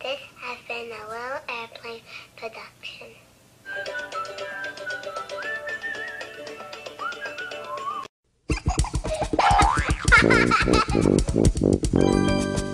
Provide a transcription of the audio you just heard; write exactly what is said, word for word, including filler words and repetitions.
This has been a Little Airplane production. Ha ha ha ha!